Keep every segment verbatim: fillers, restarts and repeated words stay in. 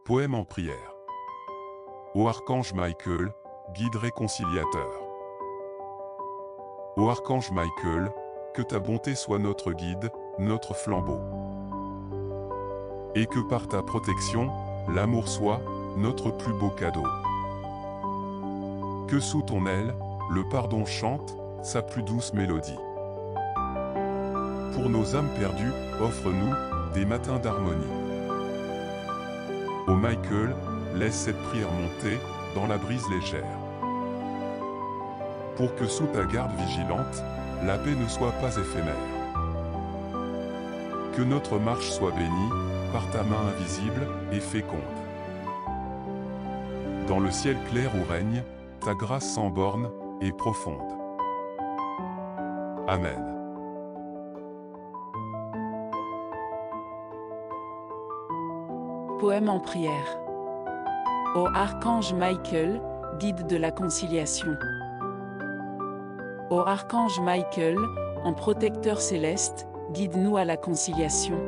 Poème en prière. Ô archange Michael, guide réconciliateur. Ô archange Michael, que ta bonté soit notre guide, notre flambeau. Et que par ta protection, l'amour soit notre plus beau cadeau. Que sous ton aile, le pardon chante sa plus douce mélodie. Pour nos âmes perdues, offre-nous des matins d'harmonie. Ô Michael, laisse cette prière monter dans la brise légère. Pour que sous ta garde vigilante, la paix ne soit pas éphémère. Que notre marche soit bénie par ta main invisible et féconde. Dans le ciel clair où règne ta grâce sans borne et profonde. Amen. Poème en prière. Ô archange Michael, guide de la conciliation. Ô archange Michael, en protecteur céleste, guide-nous à la conciliation.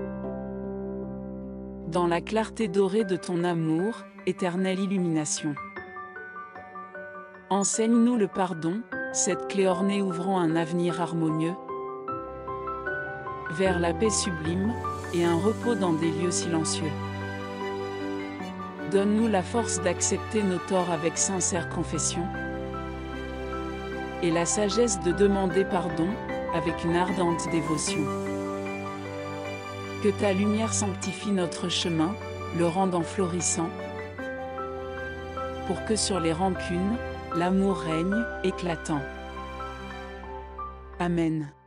Dans la clarté dorée de ton amour, éternelle illumination. Enseigne-nous le pardon, cette clé ornée ouvrant un avenir harmonieux, vers la paix sublime et un repos dans des lieux silencieux. Donne-nous la force d'accepter nos torts avec sincère confession et la sagesse de demander pardon avec une ardente dévotion. Que ta lumière sanctifie notre chemin, le rendant florissant, pour que sur les rancunes, l'amour règne, éclatant. Amen.